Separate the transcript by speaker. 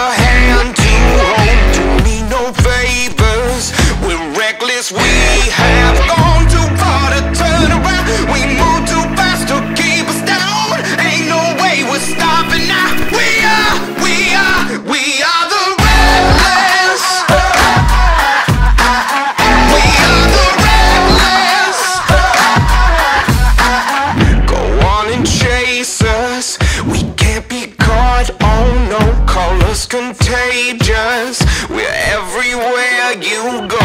Speaker 1: a hand to hold. Do me no favors. We're reckless. We have gone too far to turn around. We move too fast to keep us down. Ain't no way we're stopping now. We are the reckless. We are the reckless. Go on and chase us. We can't be caught. Oh no, call us contagious. We're everywhere you go.